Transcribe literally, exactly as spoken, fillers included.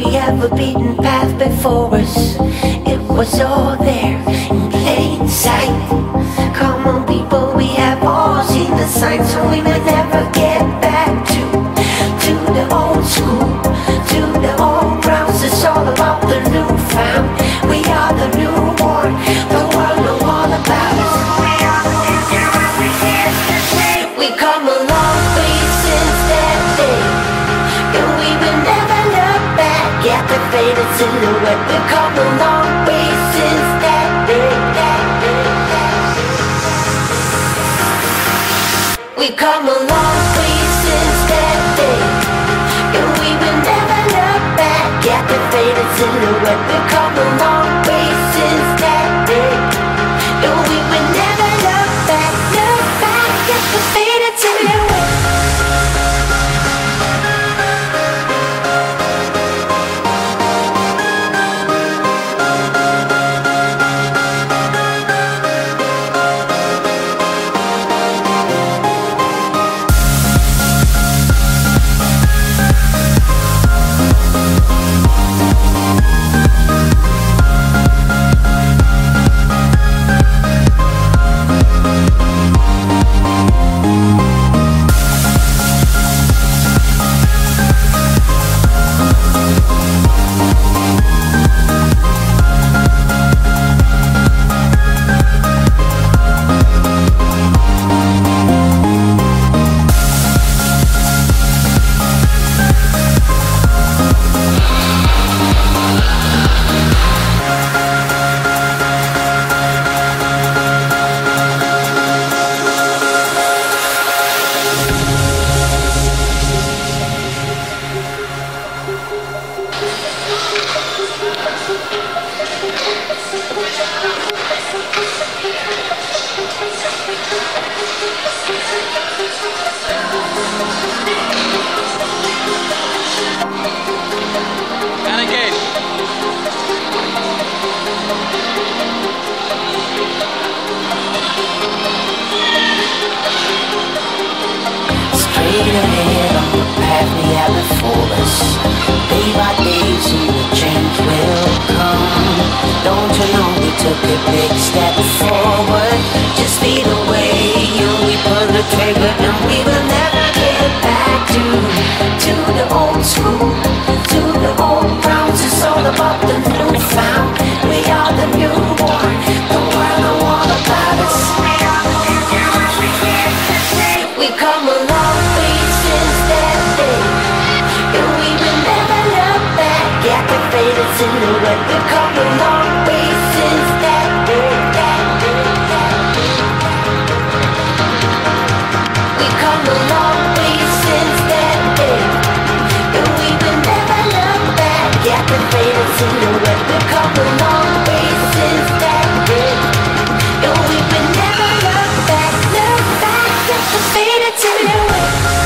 we have a beaten path before us. It was all there in plain sight. Come on people, we have all seen the signs, so we may never get back to To the old school, to the old grounds. It's all about the new found. We are the newborn, the world know all about us. We are the future and we're here to stay. We come a long way since that day, and we will never look back at the faded silhouette. We come a long way since that day, that day, that day. We come a long way since that day, and we will never look back at the faded silhouette. We come a long way since that day, and we will never look back, look back at the faded silhouette. And again. Straight ahead on the path we have before us. Day by day, soon the change will come. Don't you know we took a big step forward? Just lead the way, and we pull the trigger, and we will never get back to To the old school, to the old grounds. It's all about the new found. We are the newborn, the world know all about us. We are the future and we're here to stay. We come a long way since that day, and we will never look back at the faded silhouette. We come a long way since that day, that day, that day. We come a long way since that day, and we will never look back at the faded silhouette. We come a long way since that day, and we will never look back, look back at the faded silhouette.